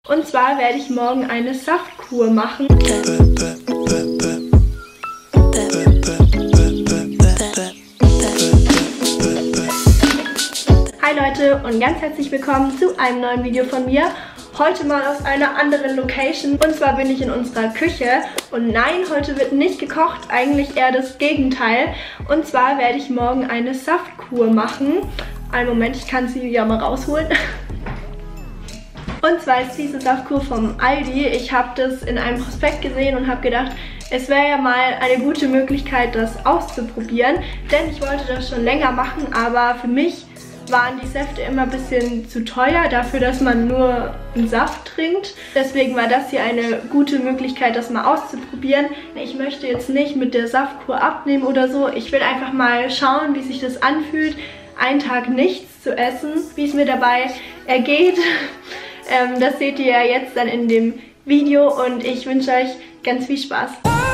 Und zwar werde ich morgen eine Saftkur machen. Hi Leute und ganz herzlich willkommen zu einem neuen Video von mir. Heute mal aus einer anderen Location, und zwar bin ich in unserer Küche. Und nein, heute wird nicht gekocht, eigentlich eher das Gegenteil. Und zwar werde ich morgen eine Saftkur machen. Einen Moment, ich kann sie ja mal rausholen. Und zwar ist diese Saftkur vom Aldi. Ich habe das in einem Prospekt gesehen und habe gedacht, es wäre ja mal eine gute Möglichkeit, das auszuprobieren. Denn ich wollte das schon länger machen, aber für mich waren die Säfte immer ein bisschen zu teuer dafür, dass man nur einen Saft trinkt. Deswegen war das hier eine gute Möglichkeit, das mal auszuprobieren. Ich möchte jetzt nicht mit der Saftkur abnehmen oder so. Ich will einfach mal schauen, wie sich das anfühlt, einen Tag nichts zu essen, wie es mir dabei ergeht. Das seht ihr ja jetzt dann in dem Video und ich wünsche euch ganz viel Spaß.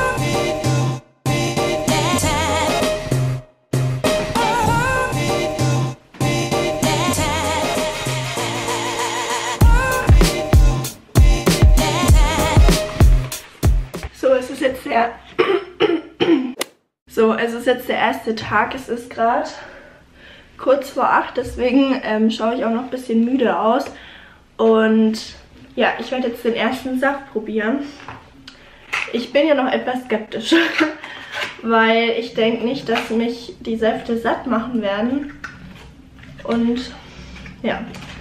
Es ist jetzt der erste Tag, es ist gerade kurz vor 8, deswegen schaue ich auch noch ein bisschen müde aus. Und ja, ich werde jetzt den ersten Saft probieren. Ich bin ja noch etwas skeptisch, weil ich denke nicht, dass mich die Säfte satt machen werden. Und ja,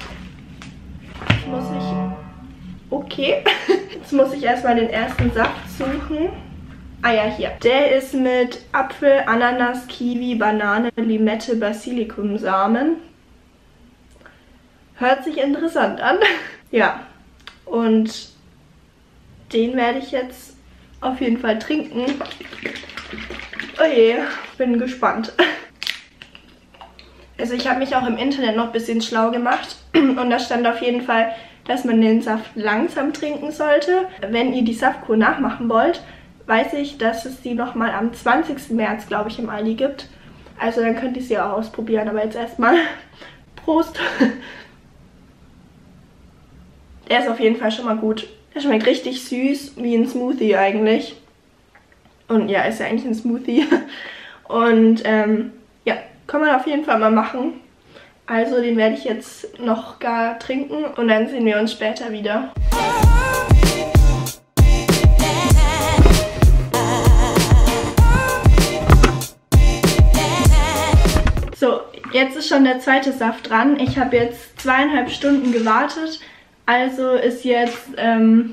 jetzt muss ich erstmal den ersten Saft suchen. Ah ja, hier. Der ist mit Apfel, Ananas, Kiwi, Banane, Limette, Basilikumsamen. Hört sich interessant an. Ja, und den werde ich jetzt auf jeden Fall trinken. Oh je, bin gespannt. Also ich habe mich auch im Internet noch ein bisschen schlau gemacht und da stand auf jeden Fall, dass man den Saft langsam trinken sollte. Wenn ihr die Saftkur nachmachen wollt, weiß ich, dass es die nochmal am 20. März, glaube ich, im Aldi gibt. Also dann könnt ihr sie auch ausprobieren. Aber jetzt erstmal Prost. Der ist auf jeden Fall schon mal gut. Der schmeckt richtig süß, wie ein Smoothie eigentlich. Und ja, ist ja eigentlich ein Smoothie. Und ja, kann man auf jeden Fall mal machen. Also den werde ich jetzt noch gar trinken und dann sehen wir uns später wieder. So, jetzt ist schon der zweite Saft dran. Ich habe jetzt 2,5 Stunden gewartet. Also ist jetzt 10:30.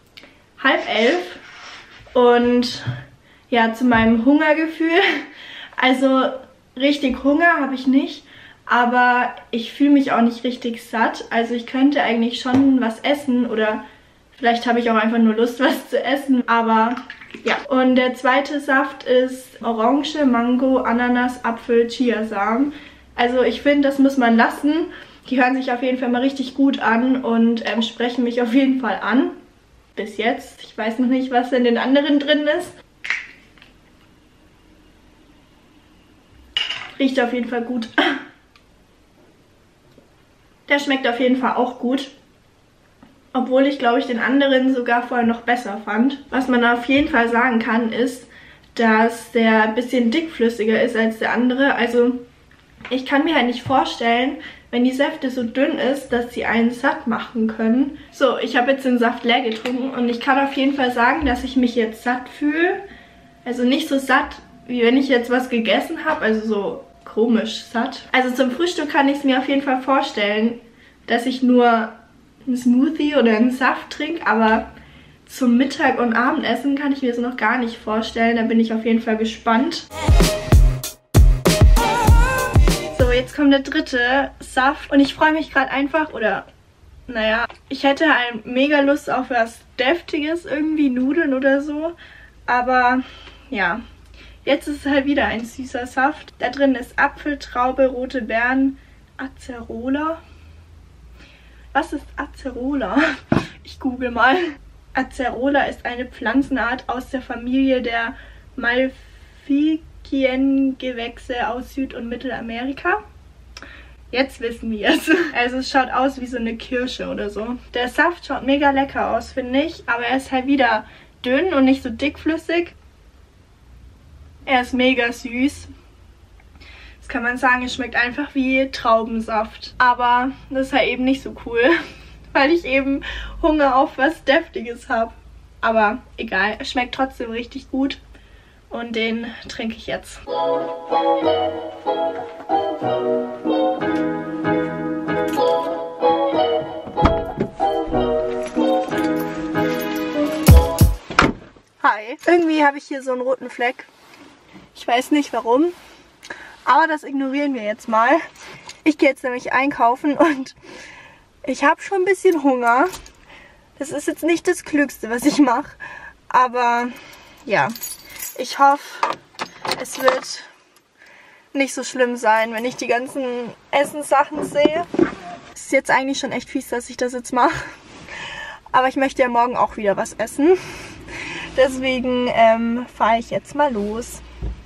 Und ja, zu meinem Hungergefühl. Also richtig Hunger habe ich nicht. Aber ich fühle mich auch nicht richtig satt. Also ich könnte eigentlich schon was essen. Oder vielleicht habe ich auch einfach nur Lust, was zu essen. Aber ja. Und der zweite Saft ist Orange, Mango, Ananas, Apfel, Chiasamen. Also ich finde, das muss man lassen. Die hören sich auf jeden Fall mal richtig gut an und sprechen mich auf jeden Fall an. Bis jetzt. Ich weiß noch nicht, was in den anderen drin ist. Riecht auf jeden Fall gut. Der schmeckt auf jeden Fall auch gut. Obwohl ich, glaube ich, den anderen sogar vorher noch besser fand. Was man auf jeden Fall sagen kann, ist, dass der ein bisschen dickflüssiger ist als der andere. Also ich kann mir halt nicht vorstellen, wenn die Säfte so dünn ist, dass sie einen satt machen können. So, ich habe jetzt den Saft leer getrunken und ich kann auf jeden Fall sagen, dass ich mich jetzt satt fühle. Also nicht so satt, wie wenn ich jetzt was gegessen habe, also so komisch satt. Also zum Frühstück kann ich es mir auf jeden Fall vorstellen, dass ich nur einen Smoothie oder einen Saft trinke, aber zum Mittag- und Abendessen kann ich mir das noch gar nicht vorstellen. Da bin ich auf jeden Fall gespannt. So, jetzt kommt der dritte Saft und ich freue mich gerade einfach, oder naja, ich hätte halt mega Lust auf was Deftiges, irgendwie Nudeln oder so, aber ja, jetzt ist es halt wieder ein süßer Saft. Da drin ist Apfel, Traube, rote Beeren, Acerola. Was ist Acerola? Ich google mal. Acerola ist eine Pflanzenart aus der Familie der Malpighiaceae-Gewächse aus Süd- und Mittelamerika. Jetzt wissen wir es. Also es schaut aus wie so eine Kirsche oder so. Der Saft schaut mega lecker aus, finde ich. Aber er ist halt wieder dünn und nicht so dickflüssig. Er ist mega süß. Das kann man sagen, es schmeckt einfach wie Traubensaft. Aber das ist halt eben nicht so cool, weil ich eben Hunger auf was Deftiges habe. Aber egal, es schmeckt trotzdem richtig gut. Und den trinke ich jetzt. Hi. Irgendwie habe ich hier so einen roten Fleck. Ich weiß nicht warum. Aber das ignorieren wir jetzt mal. Ich gehe jetzt nämlich einkaufen und ich habe schon ein bisschen Hunger. Das ist jetzt nicht das Klügste, was ich mache. Aber ja, ich hoffe, es wird nicht so schlimm sein, wenn ich die ganzen Essenssachen sehe. Es ist jetzt eigentlich schon echt fies, dass ich das jetzt mache. Aber ich möchte ja morgen auch wieder was essen. Deswegen fahre ich jetzt mal los.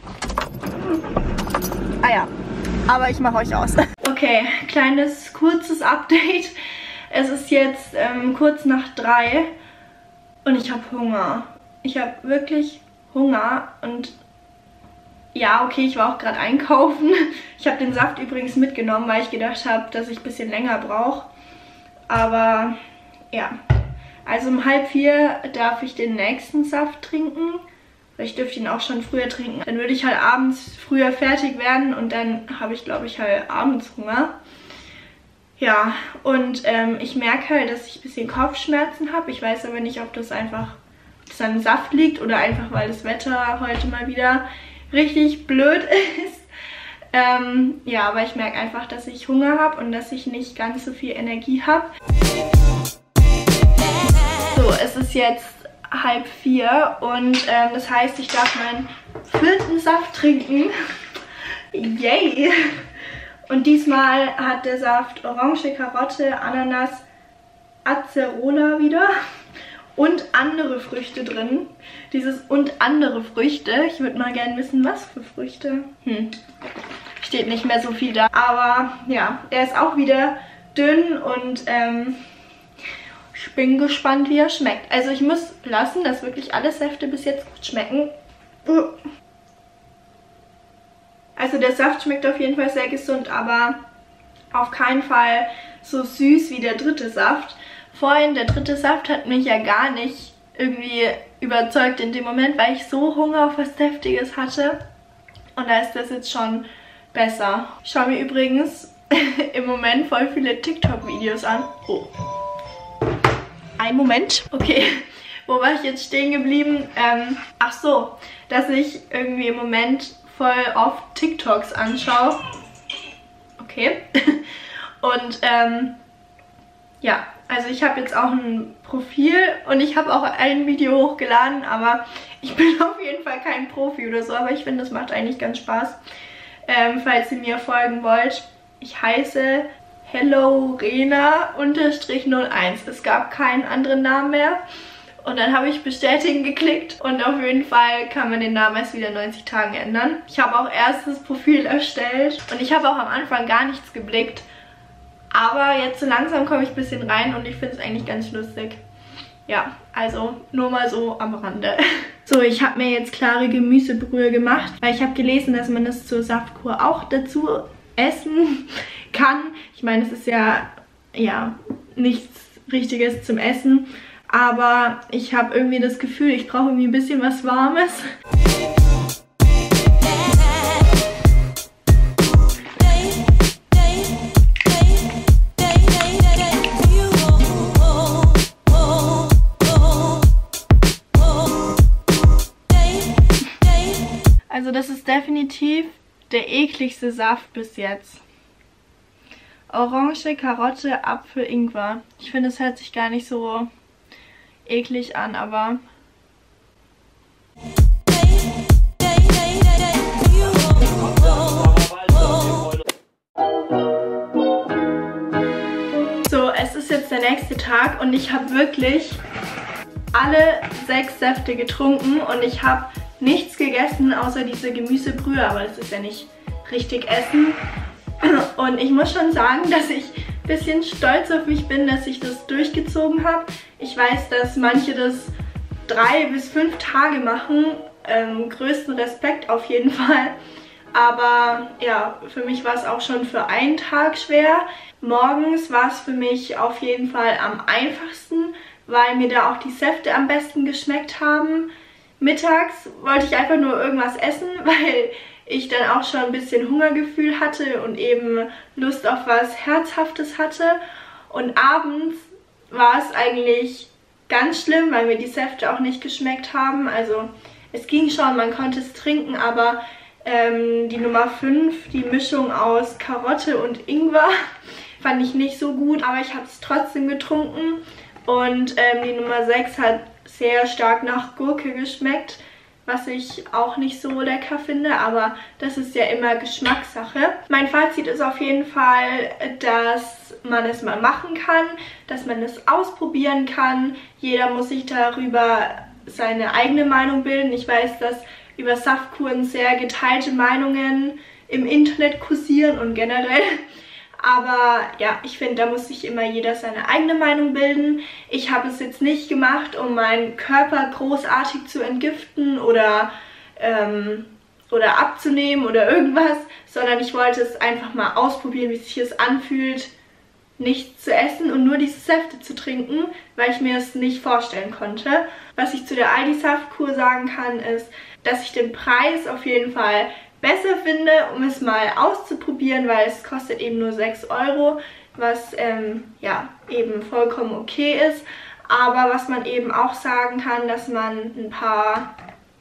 Ah ja, aber ich mache euch aus. Okay, kleines, kurzes Update. Es ist jetzt kurz nach 3 und ich habe Hunger. Ich habe wirklich Hunger und ja, okay, ich war auch gerade einkaufen. Ich habe den Saft übrigens mitgenommen, weil ich gedacht habe, dass ich ein bisschen länger brauche. Aber ja, also um 3:30 darf ich den nächsten Saft trinken. Ich dürfte ihn auch schon früher trinken. Dann würde ich halt abends früher fertig werden und dann habe ich, glaube ich, halt abends Hunger. Ja, und ich merke halt, dass ich ein bisschen Kopfschmerzen habe. Ich weiß aber nicht, ob das einfach am Saft liegt oder einfach, weil das Wetter heute mal wieder richtig blöd ist. Ja, aber ich merke einfach, dass ich Hunger habe und dass ich nicht ganz so viel Energie habe. So, es ist jetzt 3:30 und das heißt, ich darf meinen 4. Saft trinken. Yay! Und diesmal hat der Saft Orange, Karotte, Ananas, Acerola wieder und andere Früchte drin. Dieses und andere Früchte. Ich würde mal gerne wissen, was für Früchte. Steht nicht mehr so viel da. Aber ja, er ist auch wieder dünn und ich bin gespannt, wie er schmeckt. Also ich muss lassen, dass wirklich alle Säfte bis jetzt gut schmecken. Also der Saft schmeckt auf jeden Fall sehr gesund, aber auf keinen Fall so süß wie der 3. Saft. Vorhin, der 3. Saft hat mich ja gar nicht irgendwie überzeugt in dem Moment, weil ich so Hunger auf was Deftiges hatte. Und da ist das jetzt schon besser. Ich schaue mir übrigens im Moment voll viele TikTok-Videos an. Oh. Einen Moment. Okay, wo war ich jetzt stehen geblieben? Ach so, dass ich irgendwie im Moment voll oft TikToks anschaue. Okay. Und ja, also ich habe jetzt auch ein Profil und ich habe auch ein Video hochgeladen, aber ich bin auf jeden Fall kein Profi oder so, aber ich finde, das macht eigentlich ganz Spaß. Falls ihr mir folgen wollt, ich heiße HelloRena_01. Es gab keinen anderen Namen mehr. Und dann habe ich bestätigen geklickt und auf jeden Fall kann man den Namen erst wieder 90 Tagen ändern. Ich habe auch erst das Profil erstellt und ich habe auch am Anfang gar nichts geblickt. Aber jetzt so langsam komme ich ein bisschen rein und ich finde es eigentlich ganz lustig. Ja, also nur mal so am Rande. So, ich habe mir jetzt klare Gemüsebrühe gemacht, weil ich habe gelesen, dass man das zur Saftkur auch dazu essen kann. Ich meine, es ist ja nichts Richtiges zum Essen. Aber ich habe irgendwie das Gefühl, ich brauche irgendwie ein bisschen was Warmes. Also das ist definitiv der ekligste Saft bis jetzt. Orange, Karotte, Apfel, Ingwer. Ich finde, es hört sich gar nicht so eklig an, aber so, es ist jetzt der nächste Tag und ich habe wirklich alle 6 Säfte getrunken und ich habe nichts gegessen außer diese Gemüsebrühe, aber das ist ja nicht richtig Essen. Und ich muss schon sagen, dass ich ein bisschen stolz auf mich bin, dass ich das durchgezogen habe. Ich weiß, dass manche das 3 bis 5 Tage machen. Größten Respekt auf jeden Fall. Aber ja, für mich war es auch schon für einen Tag schwer. Morgens war es für mich auf jeden Fall am einfachsten, weil mir da auch die Säfte am besten geschmeckt haben. Mittags wollte ich einfach nur irgendwas essen, weil ich dann auch schon ein bisschen Hungergefühl hatte und eben Lust auf was Herzhaftes hatte. Und abends war es eigentlich ganz schlimm, weil mir die Säfte auch nicht geschmeckt haben. Also es ging schon, man konnte es trinken, aber die Nummer 5, die Mischung aus Karotte und Ingwer, fand ich nicht so gut, aber ich habe es trotzdem getrunken. Und die Nummer 6 hat sehr stark nach Gurke geschmeckt, was ich auch nicht so lecker finde, aber das ist ja immer Geschmackssache. Mein Fazit ist auf jeden Fall, dass man es mal machen kann, dass man es ausprobieren kann. Jeder muss sich darüber seine eigene Meinung bilden. Ich weiß, dass über Saftkuren sehr geteilte Meinungen im Internet kursieren und generell. Aber ja, ich finde, da muss sich immer jeder seine eigene Meinung bilden. Ich habe es jetzt nicht gemacht, um meinen Körper großartig zu entgiften oder abzunehmen oder irgendwas, sondern ich wollte es einfach mal ausprobieren, wie sich es anfühlt, nichts zu essen und nur diese Säfte zu trinken, weil ich mir es nicht vorstellen konnte. Was ich zu der Aldi-Saftkur sagen kann, ist, dass ich den Preis auf jeden Fall besser finde, um es mal auszuprobieren, weil es kostet eben nur 6 €, was ja eben vollkommen okay ist. Aber was man eben auch sagen kann, dass man ein paar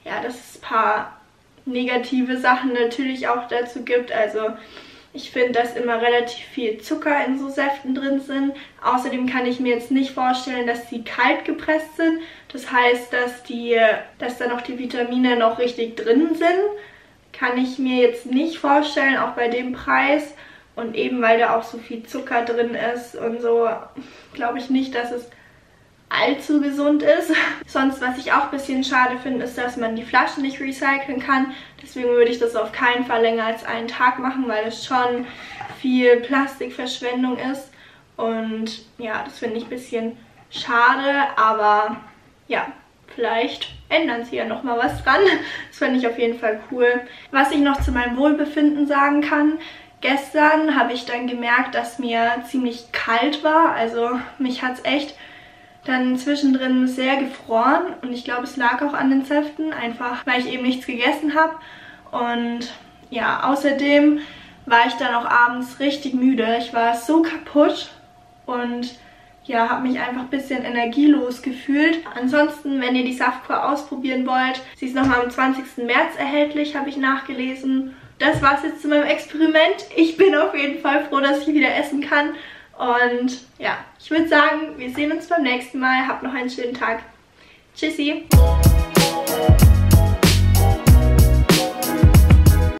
negative Sachen natürlich auch dazu gibt. Also ich finde, dass immer relativ viel Zucker in so Säften drin sind. Außerdem kann ich mir jetzt nicht vorstellen, dass die kalt gepresst sind. Das heißt, dass da noch die Vitamine noch richtig drin sind. Kann ich mir jetzt nicht vorstellen, auch bei dem Preis. Und eben weil da auch so viel Zucker drin ist und so, glaube ich nicht, dass es allzu gesund ist. Sonst, was ich auch ein bisschen schade finde, ist, dass man die Flaschen nicht recyceln kann. Deswegen würde ich das auf keinen Fall länger als einen Tag machen, weil es schon viel Plastikverschwendung ist. Und ja, das finde ich ein bisschen schade, aber ja, vielleicht ändern sie ja nochmal was dran. Das fände ich auf jeden Fall cool. Was ich noch zu meinem Wohlbefinden sagen kann: Gestern habe ich dann gemerkt, dass mir ziemlich kalt war. Also mich hat es echt dann zwischendrin sehr gefroren und ich glaube, es lag auch an den Säften, einfach weil ich eben nichts gegessen habe. Und ja, außerdem war ich dann auch abends richtig müde. Ich war so kaputt und ja, habe mich einfach ein bisschen energielos gefühlt. Ansonsten, wenn ihr die Saftkur ausprobieren wollt, sie ist nochmal am 20. März erhältlich, habe ich nachgelesen. Das war's jetzt zu meinem Experiment. Ich bin auf jeden Fall froh, dass ich wieder essen kann. Und ja, ich würde sagen, wir sehen uns beim nächsten Mal. Habt noch einen schönen Tag. Tschüssi!